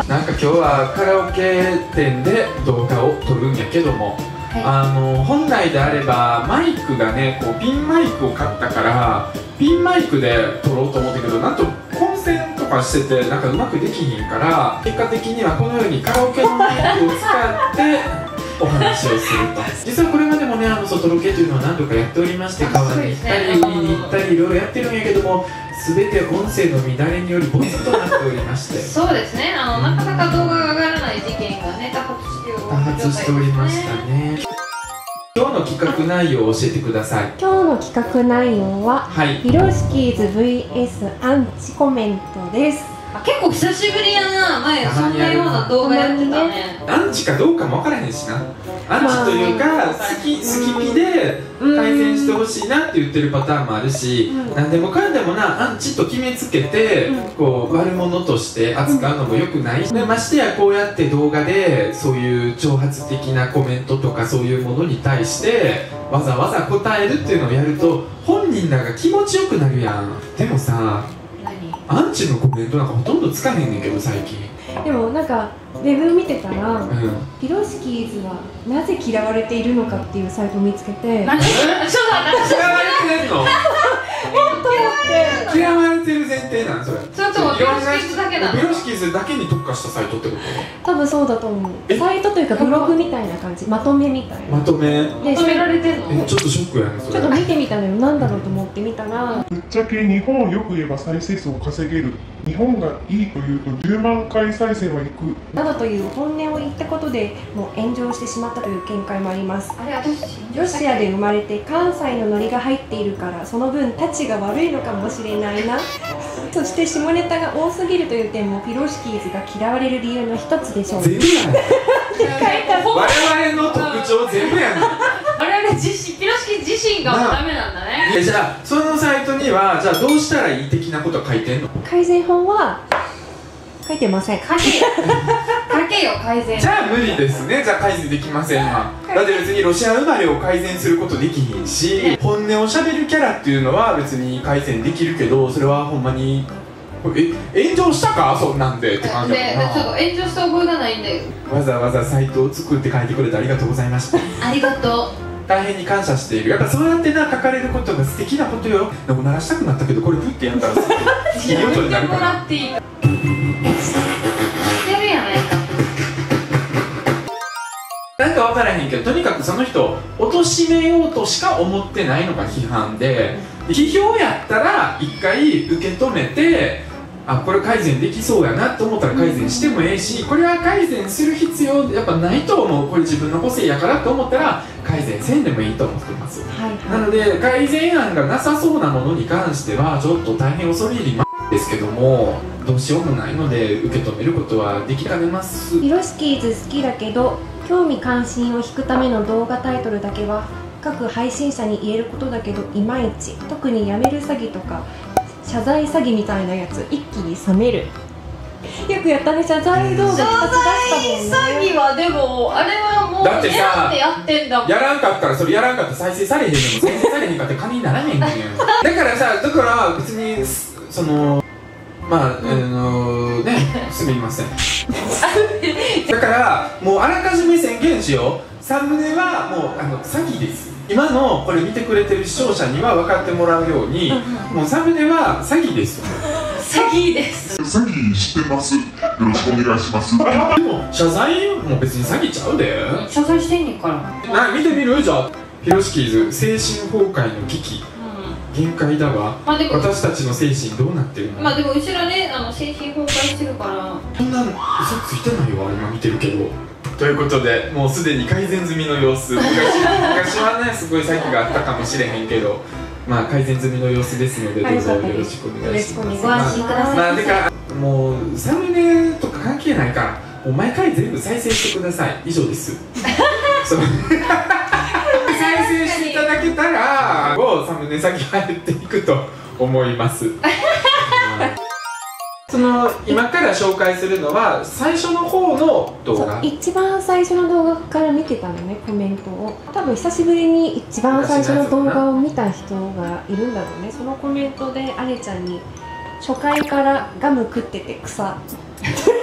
なんか今日はカラオケ店で動画を撮るんやけども、本来であればマイクがね、こうピンマイクを買ったからピンマイクで撮ろうと思ったけど、なんと混線とかしててなんかうまくできひんから、結果的にはこのようにカラオケのマイクを使ってお話をすると。実はこれまでもね、外ロケというのは何度かやっておりまして、川に行ったり海に行ったりいろいろやってるんやけども、全て音声の乱れによりボツとなっておりまして、 そうですね、なかなか動画が上がらない事件がね、多発しておりましたね。今日の企画内容を教えてください。 今日の企画内容は、ピロシキーズ vs アンチコメントです。 結構久しぶりやな。前そんなような動画やってたね。 アンチかどうかも分からへんしな。アンチというか好きピで改善してほしいなって言ってるパターンもあるし、何でもかんでもなアンチと決めつけてこう悪者として扱うのも良くない。でましてやこうやって動画でそういう挑発的なコメントとかそういうものに対してわざわざ答えるっていうのをやると本人らが気持ちよくなるやん。でもさ、アンチのコメントなんかほとんどつかへんねんけど最近。 でもなんかウェブ見てたら、ピロシキーズはなぜ嫌われているのかっていうサイトを見つけて、 嫌われてんの？嫌われてる前提なんそれ。 それともピロシキーズだけなの？ ピロシキーズだけに特化したサイトってこと？ 多分そうだと思う。サイトというかブログみたいな感じ、まとめみたいな。 まとめられてるの？ ちょっとショックやねそれ。 ちょっと見てみたのよ。なんだろうと思って見たら、 ぶっちゃけ日本をよく言えば再生数を稼げる。日本がいいというと10万回再生はいくなどという本音を言ったことでもう炎上してしまったという見解もあります。ロシアで生まれて関西のノリが入っているからその分タチが悪いのかもしれないなそして下ネタが多すぎるという点もピロシキーズが嫌われる理由の一つでしょう。 全部やね我々の特徴全部やねん。 我々ピロシキーズ自身がダメなんだね。 じゃあそのサイトにはじゃあどうしたらいい的なこと書いてんの？ 改善法は書いてません。 書けよ改善。 じゃあ無理ですね。じゃあ改善できませんわ。だって別にロシア生まれを改善することできひんし、本音をしゃべるキャラっていうのは別に改善できるけど、それはほんまに炎上したかそんなんでって感じだもんな。 ちょっと炎上した覚えがないんだよ。 わざわざサイトを作って書いてくれてありがとうございました。 ありがとう。 大変に感謝している。やっぱそうやってな書かれることが素敵なことよ。でも鳴らしたくなったけどこれ振ってやったらいい音になるから。 やってもらっていいか。してるやないか。 なんか分からへんけど、とにかくその人を貶めようとしか思ってないのが批判で、批評やったら一回受け止めて、あ、これ改善できそうやなと思ったら改善してもええし、これは改善する必要やっぱないと思う、これ自分の個性やからと思ったら改善せんでもいいと思ってます。なので改善案がなさそうなものに関してはちょっと大変恐れ入りですけども、どうしようもないので受け止めることはできかねます。 ピロシキーズ好きだけど興味関心を引くための動画タイトルだけは各配信者に言えることだけどいまいち、特にやめる詐欺とか謝罪詐欺みたいなやつ一気に冷める。よくやったね、謝罪動画2つ出したもんね。 詐欺はでもあれはもうだってさ、 狙ってやってんだもん。 やらんかったらそれやらんかったら再生されへんでも再生されへんかって金にならへんねん。だからさ、だから別にそのまあね、すみません。だからもうあらかじめ宣言しよう。サムネはもう詐欺です。今のこれ見てくれてる視聴者には分かってもらうように、もうサムネは詐欺ですよ。 詐欺です。 詐欺してます。よろしくお願いします。 でも謝罪も別に詐欺ちゃうで。 謝罪してんねんから。 見てみる？じゃあピロシキーズ精神崩壊の危機、限界だわ。私たちの精神どうなってるの？ まあでもうちらね、精神崩壊してるから。 そんな嘘ついてないわ今見てるけど。ということでもうすでに改善済みの様子。昔はねすごい詐欺があったかもしれへんけど、まあ改善済みの様子ですのでどうぞよろしくお願いします。 ご安心ください。 まあてかもうサムネとか関係ないからもう毎回全部再生してください。以上です。再生していただけたらサムネ先入っていくと思います。その今から紹介するのは最初の方の動画。 一番最初の動画から見てたのね、コメントを。多分久しぶりに一番最初の動画を見た人がいるんだろうね。そのコメントであれちゃんに初回からガム食ってて草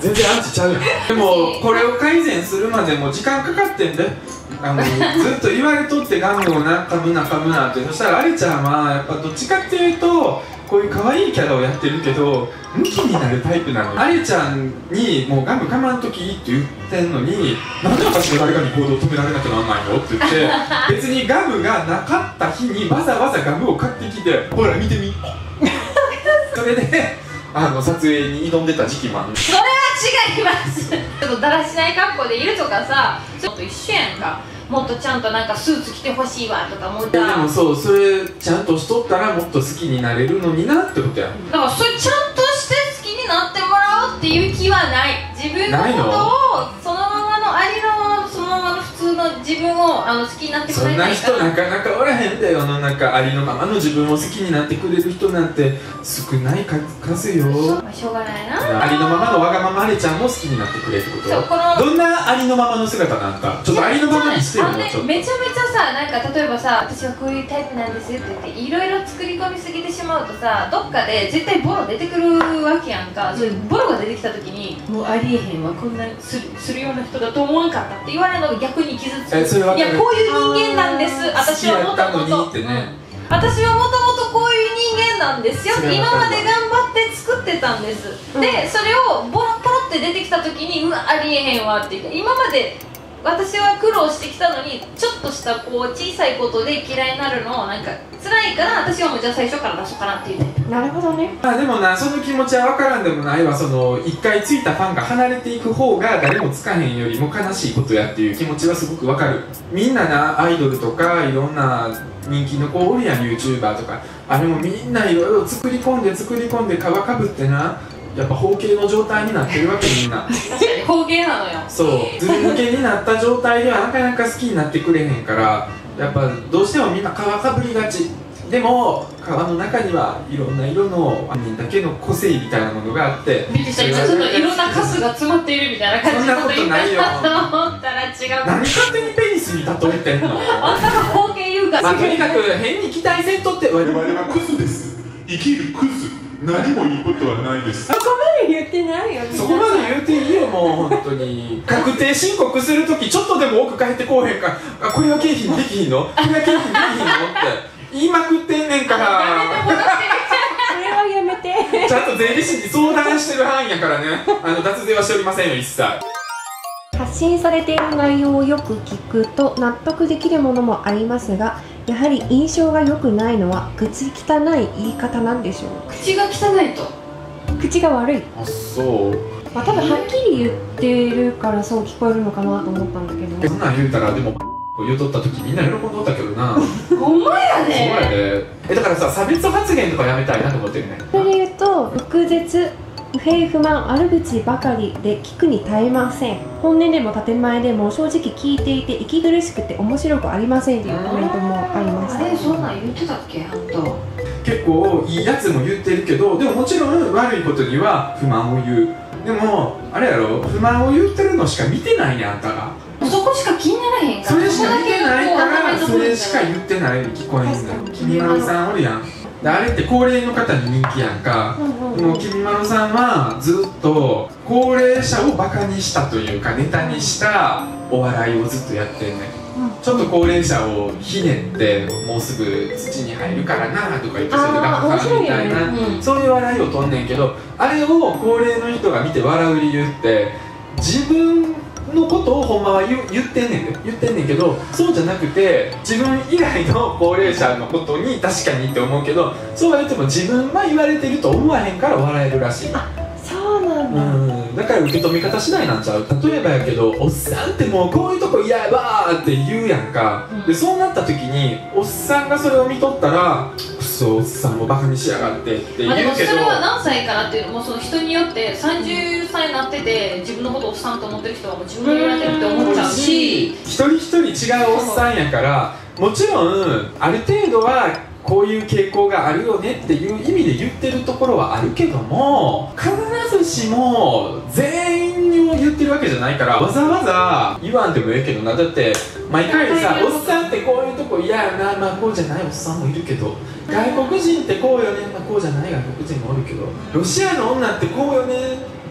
全然アンチちゃうやん。でもこれを改善するまでも時間かかってんで、ずっと言われとってガムをな噛むな噛むなって。そしたらあれちゃんはやっぱどっちかっていうとこういう可愛いキャラをやってるけどムキになるタイプなの。あれちゃんにもうガム噛まんときいいって言ってんのに、なんで私が誰かに行動を止められなきゃならないのって言って別にガムがなかった日にわざわざガムを買ってきて、ほら見てみそれで撮影に挑んでた時期もある。 それは違いますちょっとだらしない格好でいるとかさ、ちょっと一緒やんか。もっとちゃんとなんかスーツ着てほしいわとか思ったら、 でもそう、それちゃんとしとったらもっと好きになれるのになってことや。 だからそれちゃんとして好きになってもらおうっていう気はない。自分のことをそのままのありのまま、そのままの普通の自分を好きになってくれないかな。 そんな人なかなかおらへんで、世の中。ありのままの自分を好きになってくれる人なんて少ない数よ。 まあしょうがないな。 ありのままのわがままあれちゃんも好きになってくれってこと。 そう、このどんなありのままの姿なんかちょっとありのままにしてよ。 めちゃめちゃさ、なんか例えばさ、私はこういうタイプなんですよって言っていろいろ作り込みすぎてしまうとさ、どっかで絶対ボロ出てくるわけやんか。それボロが出てきた時にもうありえへんわ、こんなするような人だと思わんかったって言われるのが逆に傷つく。いや、こういう人間なんです、私はもともと。私はもともとこういう人間なんですよ。今まで頑張って作ってたんです、でそれをボロボロって出てきた時にうわありえへんわって言って、今まで私は苦労してきたのにちょっとしたこう小さいことで嫌いになるのなんか辛いから、私はもうじゃあ最初から出そうかなっていうタイプ。 なるほどね。 まあでもな、その気持ちは分からんでもないわ。その一回ついたファンが離れていく方が誰もつかへんよりも悲しいことやっていう気持ちはすごく分かる。みんなな、アイドルとかいろんな人気の子おるやん、 YouTuber とか。あれもみんないろいろ作り込んで皮かぶってな、やっぱ包茎の状態になってるわけ。みんな確かに包茎なのよ。 そう、ずる抜けになった状態ではなかなか好きになってくれへんから、やっぱどうしてもみんな皮かぶりがち。でも皮の中にはいろんな色の本人だけの個性みたいなものがあって、 びっくりした。ちょっといろんなカスが詰まっているみたいな感じのこと言ったかと思ったら違う。 何勝手にペニスに例えてんのあんたが包茎言うから、 まあとにかく変に期待せんとって。 我々はクズです。生きるクズ。何もいいことはないです。 そこまで言ってないよ。 そこまで言うていいよ、もう本当に。確定申告するときちょっとでも多く返ってこうへんから、これは経費にできひんの、これは経費にできひんのって言いまくってんねんから。 それはやめて。 ちゃんと税理士に相談してる範囲やからね。脱税はしておりませんよ、一切。 発信されている内容をよく聞くと納得できるものもありますが、やはり印象が良くないのは口汚い言い方なんでしょう。 口が汚いと口が悪い。 あ、そう。 まあ多分はっきり言ってるからそう聞こえるのかなと思ったんだけど。 そんなん言うたらでも言うとった時みんな喜んどったけどな。 ほんまやね。 そうやで。だからさ、差別発言とかやめたいなと思ってるね。 それで言うと毒舌、不平不満、悪口ばかりで聞くに耐えません。本音でも建前でも正直聞いていて息苦しくて面白くありませんというコメントもありました。 あれそんなん言ってたっけ、あんた。 結構いいやつも言ってるけど、でももちろん悪いことには不満を言う。でもあれやろ、不満を言ってるのしか見てないね、あんたが。 そこしか気にならへんから。 それしか見てないからそれしか言ってないように聞こえんねん。きみまろさんおるやん。であれって高齢の方に人気やんか。でもきみまろさんはずっと高齢者をバカにしたというかネタにしたお笑いをずっとやってんねん。ちょっと高齢者をひねってもうすぐ土に入るからなとか言って、それでガハハみたいな、そういう笑いをとんねんけど、あれを高齢の人が見て笑う理由って自分のことをほんまは言ってんねんけど、そうじゃなくて自分以外の高齢者のことに確かにって思うけど、そう言っても自分は言われてると思わへんから笑えるらしい。 そうなんだ。 だから受け止め方次第なんちゃう。例えばやけど、おっさんってもうこういうとこ嫌やわーって言うやんか。でそうなった時におっさんがそれを見とったら、くそおっさんもバカにしやがってって言うけど、 でもそれは何歳からっていうのもその人によって、30歳になってて自分のことをおっさんと思ってる人はもう自分が言われてるって思っちゃうし、 一人一人違うおっさんやから、もちろんある程度はこういう傾向があるよねっていう意味で言ってるところはあるけども、必ずしも全員を言ってるわけじゃないから、わざわざ言わんでもええけどな。だって毎回さ、おっさんってこういうとこ嫌やな、まあこうじゃないおっさんもいるけど、外国人ってこうよね、まあこうじゃない外国人もおるけど、ロシアの女ってこうよね、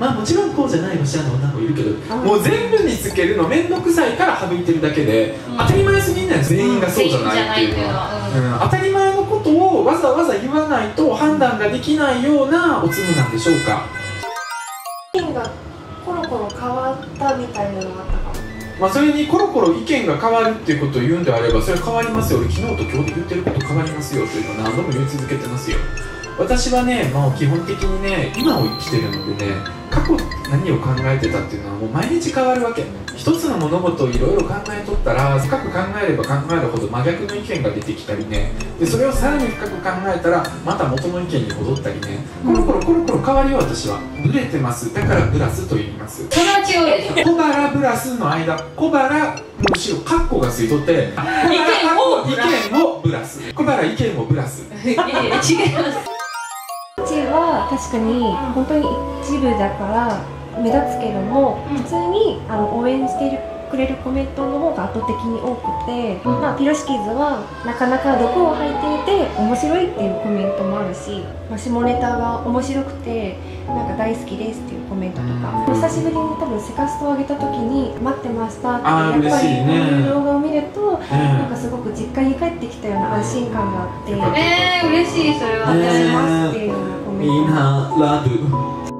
まあもちろんこうじゃないロシアの女もいるけど、もう全部につけるの面倒くさいから省いてるだけで、当たり前すぎない全員がそうじゃないっていうのは、当たり前のことをわざわざ言わないと判断ができないようなおつむなんでしょうか。 意見がコロコロ変わったみたいなのがあったかも。 まあそれにコロコロ意見が変わるっていうことを言うんであれば、それは変わりますよ。俺昨日と今日で言ってること変わりますよというのを何度も言い続けてますよ。私はね、もう基本的にね、今を生きてるのでね、過去何を考えてたっていうのはもう毎日変わるわけ。一つの物事をいろいろ考えとったら、深く考えれば考えるほど真逆の意見が出てきたりね、でそれをさらに深く考えたらまた元の意見に戻ったりね、コロコロコロコロ変わるよ。私はブレてます。だからブラスと言います。 それは違うでしょ。 小腹ブラスの間、小腹の後ろカッコがついとって、 意見をブラス、小腹意見をブラス。 違います。 うちは確かに本当に一部だから目立つけども、普通に応援してくれるコメントの方が圧倒的に多くて、まあ、ピロシキーズはなかなか毒を吐いていて面白いっていうコメントもあるし、まあ、下ネタが面白くてなんか大好きですっていうコメントとか、久しぶりに多分セカストを上げた時に待ってましたってやっぱりこういう動画を見ると、なんかすごく実家に帰ってきたような安心感があって、 嬉しい。それはしますっていうようなコメント。 みんなラブ